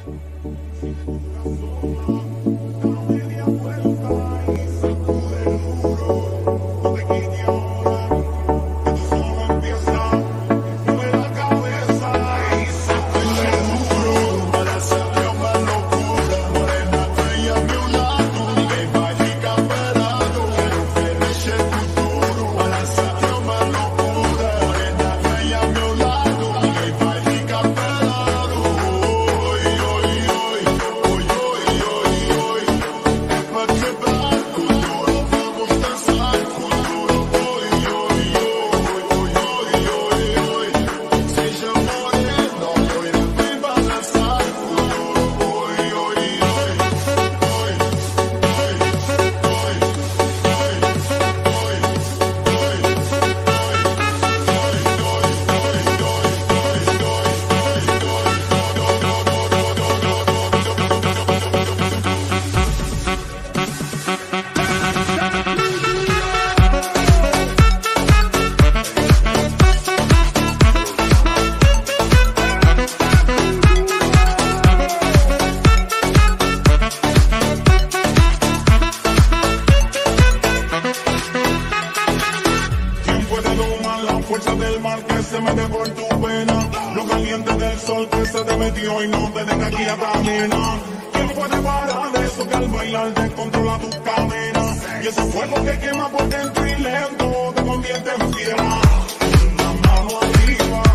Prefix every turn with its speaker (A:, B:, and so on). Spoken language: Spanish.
A: fuerza del mar que se mete por tu vena, lo caliente del sol que se te metió y no te deja aquí a caminar. ¿Quién puede parar eso que al bailar te controla tus cadenas? Y ese fuego que quema por dentro y lento te convierte en fiera. La mano arriba.